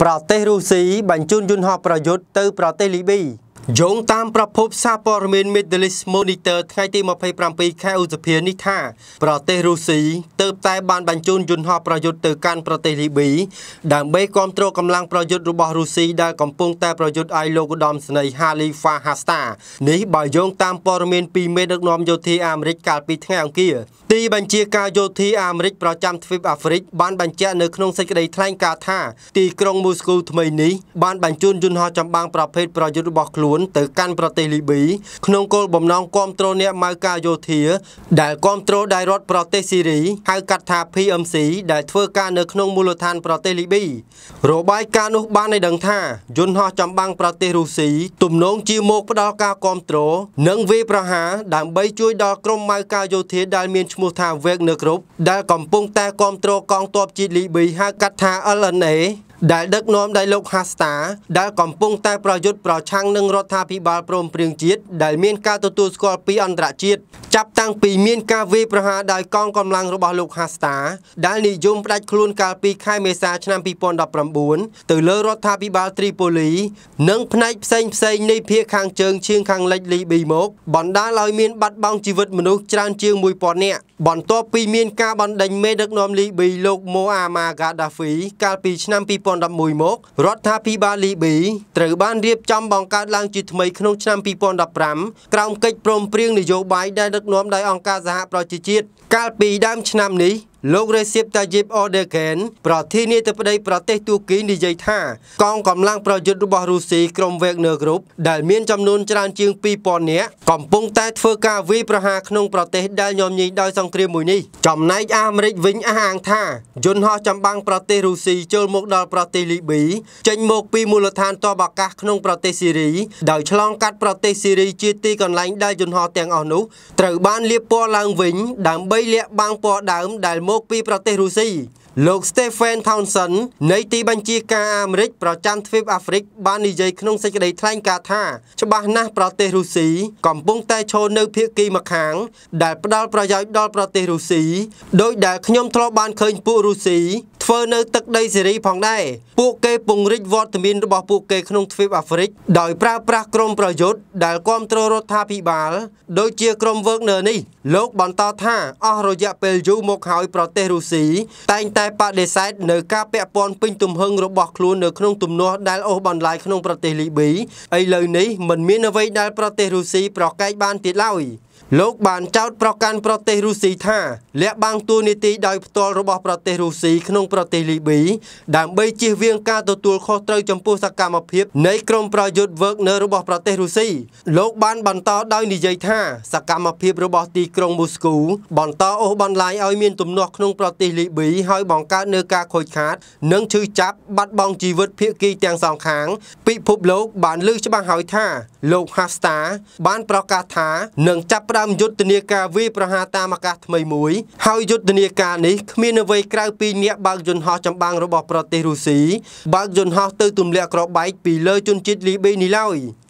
ប្រទេសរុស្ស៊ីបញ្ជូនយន្តហោះប្រយុទ្ធទៅប្រទេសលីប៊ីយោងតាមប្រភពសារព័ត៌មាន Middle East Monitor ថ្ងៃទី27 ខែឧសភានេះថាប្រទេសរុស្ស៊ីទើបតែបានបញ្ជូនយន្តហោះប្រយុទ្ធទៅកាន់ប្រទេសលីប៊ីដើម្បីគាំទ្រកម្លាំងប្រយុទ្ធរបស់រុស្ស៊ីដែលកំពុងតែប្រយុទ្ធឲ្យលោកឧត្តមសេនីយ៍ Khalifa Haftar នេះបើយោងតាមព័ត៌មានពីមេដឹកនាំយោធាអាមេរិកកាលពីថ្ងៃអង្គារទីបញ្ជាការយោធាអាមេរិកប្រចាំទ្វីបអាហ្វ្រិកបានបញ្ជាក់នៅក្នុងសេចក្តីថ្លែងការណ៍ថាទីក្រុងមូស្គូថ្មីនេះបានបញ្ជូនយន្តហោះចម្បាំងប្រភេទប្រយុទ្ធរបស់ខ្លួនទៅកាន់ប្រទេសលីប៊ីក្នុងគោលបំណងគាំទ្រអ្នកម៉ៅការយោធាដែលគាំទ្រដោយរដ្ឋប្រទេសស៊ីរីហៅកាត់ថា PMC ដែលធ្វើការនៅក្នុងមូលដ្ឋានប្រទេសលីប៊ីរបាយការណ៍នោះបានឲ្យដឹងថាយន្តហោះចម្បាំងប្រទេសរុស្ស៊ីទំនងជាមកផ្ដល់ការគាំទ្រនិងវាយប្រហារដើម្បីជួយដល់ក្រុមម៉ៅការយោធាដែលមានឈ្មោះថា Wagner Group ដែលកំពុងតែគាំទ្រកងទ័ពជាតិលីប៊ីហៅកាត់ថា LNA ដែលដឹកនាំដោយលោក Haftar ដែលកំពុងតែប្រយុទ្ធប្រឆាំងនឹងរដ្ឋាភិបាលព្រមព្រៀងជាតិដែលមានការទទួលស្គាល់ពីអន្តរជាតិចាប់តាំងពីមានការវាយប្រហារដោយកងកម្លាំងរបស់លោក Haftar ដែលនិយមផ្ដាច់ខ្លួនកាលពីខែមេសាឆ្នាំ2019ទៅលើរដ្ឋាភិបាលត្រីប៉ូលីនិងផ្នែកផ្សេងៗនៃភាគខាងជើងឈៀងខាងលិចលីប៊ីមកបណ្ដាលឲ្យមានបាត់បង់ជីវិតមនុស្សច្រើនជាង 1000 នាក់បន្ទាប់ពីមានការបណ្ដេញមេដឹកនាំលីប៊ីលោក Muammar Gaddafi កាលពីឆ្នាំ2011មករដ្ឋាភិបាលលីប៊ីត្រូវបានរៀបចំបង្កើតឡើងជាថ្មីក្នុងឆ្នាំ2015ក្រោមកិច្ចព្រមព្រៀងនយោបាយដែលដឹកនាំដោយអង្គការសហប្រជាជាតិកាលពីដើមឆ្នាំនេះលោក Recep Tayyip Erdogan ប្រធានាធិបតីប្រទេសទួរគីនិយាយថាកងកម្លាំងប្រយុទ្ធរបស់រុស្ស៊ីក្រុម Wagner Group ដែលមានចំនួនច្រើនជាង 2000 នាក់កំពុងតែធ្វើការវាយប្រហារក្នុងប្រទេសដែលញោមញីដោយសង្គ្រាមមួយនេះចំណែកអាមេរិកវិញអះអាងថាយន្តហោះចម្បាំងប្រទេសរុស្ស៊ីចូលមកដល់ប្រទេសលីប៊ីចេញមកពីមូលដ្ឋានទ័ពអាកាសក្នុងប្រទេសស៊ីរីដោយឆ្លងកាត់ប្រទេសស៊ីរីជាទីកន្លែងដែលយន្តហោះទាំងអស់នោះត្រូវបានលាបពណ៌ឡើងវិញដើម្បីលាក់បាំងពណ៌ដើមដែលមកពីប្រទេសរុស្ស៊ីលោក Stephen Townsend នៃទីបញ្ជាការអាមេរិកប្រចាំទ្វីបអាហ្វ្រិកបាននិយាយក្នុងសេចក្តីថ្លែងការណ៍ថាច្បាស់ណាស់ប្រទេសរុស្ស៊ីកំពុងតែឈរនៅភាគីម្ខាងដែលផ្ដល់ប្រយោជន៍ដល់ប្រទេសរុស្ស៊ីដោយដែលខ្ញុំធ្លាប់បានឃើញពួករុស្ស៊ីធ្វើនៅទឹកដីសេរីផងដែរពួកគេពង្រីកវត្តមានរបស់ពួកគេក្នុងទ្វីបអាហ្វ្រិកដោយប្រើប្រាស់ក្រុមប្រយុទ្ធដែលគាំទ្ររដ្ឋាភិបាលដូចជាក្រុម Wagner នេះលោកបន្តថាអស់រយៈពេលយូរមកហើយប្រទេសរុស្ស៊ីតែងតែបដិសេធនៅការពាក់ព័ន្ធពេញទំហឹងរបស់ខ្លួននៅក្នុងទំនាស់ដែលអូសបន្លាយក្នុងប្រទេសលីប៊ីឥឡូវនេះមិនមានអ្វីដែលប្រទេសរុស្ស៊ីប្រកែកបានទៀតឡើយលោកបានចោទប្រកាន់ប្រទេសរុស្ស៊ីថាលាក់បាំងតួនាទីដោយផ្ទាល់របស់ប្រទេសរុស្ស៊ីក្នុងប្រទេសលីប៊ីដើម្បីជៀសវាងការទទួលខុសត្រូវចំពោះសកម្មភាពនៃក្រុមប្រយុទ្ធ Wagner របស់ប្រទេសរុស្ស៊ីលោកបានបន្តដោយនិយាយថាសកម្មភាពរបស់ទីក្រុងមូស្គូបន្តអូសបន្លាយឲ្យមានទំនាស់ក្នុងប្រទេសលីប៊ីហើយបង្កើតនូវការខូចខាតនិងឈឺចាប់បាត់បង់ជីវិតភាគីទាំងសងខាងពិភពលោកបានលើកច្បាស់ហើយថាលោក Haftar បានប្រកាសថានឹងចាប់ផ្ដើមយុទ្ធនាការវាយប្រហារតាមអាកាសថ្មីមួយហើយយុទ្ធនាការនេះគ្មានអ្វីក្រៅពីអ្នកបើកយន្តហោះចម្បាំងរបស់ប្រទេសរុស្ស៊ីបើកយន្តហោះទៅទម្លាក់គ្រាប់បែកពីលើជនជាតិលីប៊ីនេះឡើយ